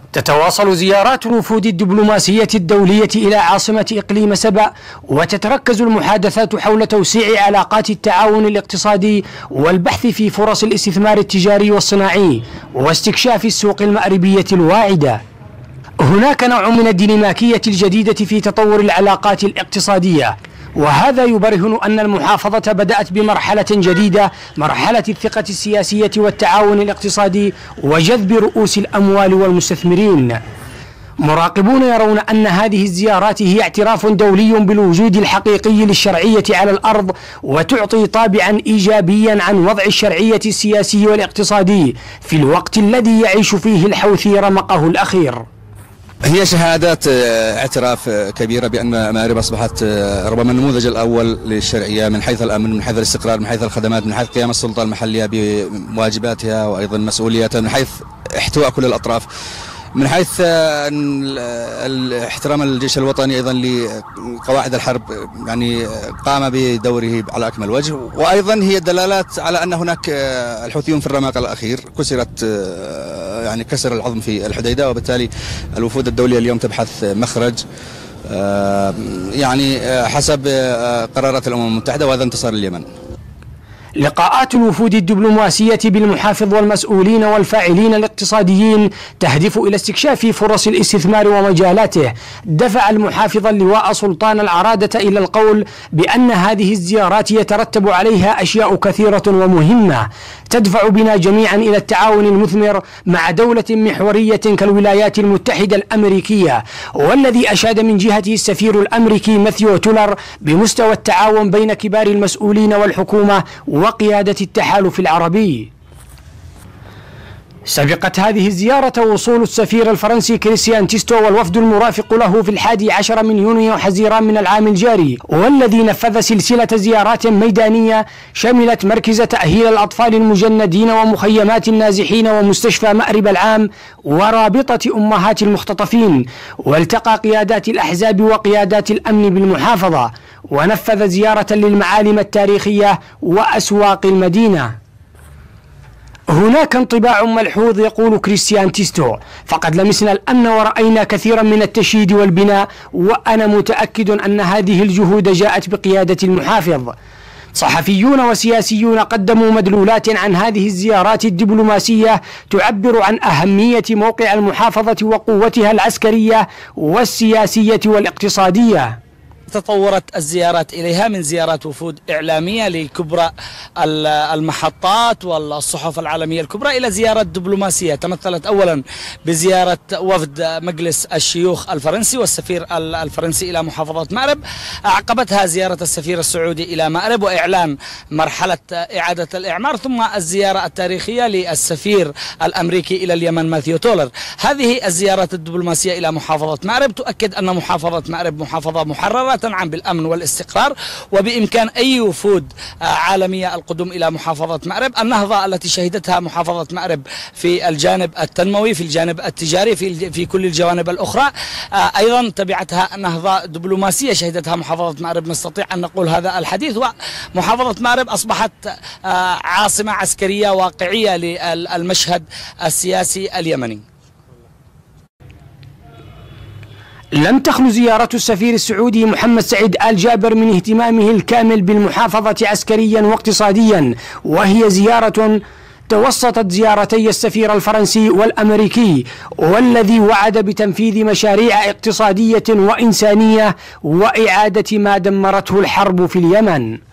تتواصل زيارات الوفود الدبلوماسية الدولية إلى عاصمة إقليم سبأ، وتتركز المحادثات حول توسيع علاقات التعاون الاقتصادي والبحث في فرص الاستثمار التجاري والصناعي واستكشاف السوق المأربية الواعدة. هناك نوع من الديناميكية الجديدة في تطور العلاقات الاقتصادية، وهذا يبرهن أن المحافظة بدأت بمرحلة جديدة، مرحلة الثقة السياسية والتعاون الاقتصادي وجذب رؤوس الأموال والمستثمرين. مراقبون يرون أن هذه الزيارات هي اعتراف دولي بالوجود الحقيقي للشرعية على الأرض، وتعطي طابعا إيجابيا عن وضع الشرعية السياسي والاقتصادي في الوقت الذي يعيش فيه الحوثي رمقه الأخير. هي شهادات اعتراف كبيرة بأن مأرب أصبحت ربما النموذج الأول للشرعية من حيث الأمن، من حيث الاستقرار، من حيث الخدمات، من حيث قيام السلطة المحلية بواجباتها وأيضا مسؤولياتها، من حيث احتواء كل الأطراف، من حيث احترام الجيش الوطني أيضا لقواعد الحرب، يعني قام بدوره على أكمل وجه. وأيضا هي دلالات على أن هناك الحوثيون في الرمق الأخير كسرت، يعني كسر العظم في الحديدة، وبالتالي الوفود الدولية اليوم تبحث مخرج يعني حسب قرارات الأمم المتحدة، وهذا انتصار اليمن. لقاءات الوفود الدبلوماسية بالمحافظ والمسؤولين والفاعلين الاقتصاديين تهدف إلى استكشاف فرص الاستثمار ومجالاته. دفع المحافظ اللواء سلطان العرادة إلى القول بأن هذه الزيارات يترتب عليها أشياء كثيرة ومهمة تدفع بنا جميعا إلى التعاون المثمر مع دولة محورية كالولايات المتحدة الأمريكية، والذي أشاد من جهته السفير الأمريكي ماثيو تولر بمستوى التعاون بين كبار المسؤولين والحكومة وقيادة التحالف العربي. سبقت هذه الزيارة وصول السفير الفرنسي كريستيان تيستو والوفد المرافق له في 11 من يونيو حزيران من العام الجاري، والذي نفذ سلسلة زيارات ميدانية شملت مركز تأهيل الأطفال المجندين ومخيمات النازحين ومستشفى مأرب العام ورابطة أمهات المختطفين، والتقى قيادات الأحزاب وقيادات الأمن بالمحافظة، ونفذ زيارة للمعالم التاريخية وأسواق المدينة. هناك انطباع ملحوظ، يقول كريستيان تيستو، فقد لمسنا الأمن ورأينا كثيرا من التشييد والبناء، وأنا متأكد أن هذه الجهود جاءت بقيادة المحافظ. صحفيون وسياسيون قدموا مدلولات عن هذه الزيارات الدبلوماسية تعبر عن أهمية موقع المحافظة وقوتها العسكرية والسياسية والاقتصادية. تطورت الزيارات إليها من زيارات وفود إعلامية لكبرى المحطات والصحف العالمية الكبرى إلى زيارات دبلوماسية تمثلت أولا بزيارة وفد مجلس الشيوخ الفرنسي والسفير الفرنسي إلى محافظة مأرب، أعقبتها زيارة السفير السعودي إلى مأرب وإعلان مرحلة إعادة الإعمار، ثم الزيارة التاريخية للسفير الأمريكي إلى اليمن ماثيو تولر. هذه الزيارات الدبلوماسية إلى محافظة مأرب تؤكد أن محافظة مأرب محافظة محررة تنعم بالأمن والاستقرار، وبإمكان أي وفود عالمية القدوم إلى محافظة مأرب. النهضة التي شهدتها محافظة مأرب في الجانب التنموي، في الجانب التجاري، في كل الجوانب الأخرى، أيضا تبعتها نهضة دبلوماسية شهدتها محافظة مأرب. نستطيع أن نقول هذا الحديث، ومحافظة مأرب أصبحت عاصمة عسكرية واقعية للمشهد السياسي اليمني. لم تخلو زيارة السفير السعودي محمد سعيد آل جابر من اهتمامه الكامل بالمحافظة عسكريا واقتصاديا، وهي زيارة توسطت زيارتي السفير الفرنسي والأمريكي، والذي وعد بتنفيذ مشاريع اقتصادية وإنسانية وإعادة ما دمرته الحرب في اليمن.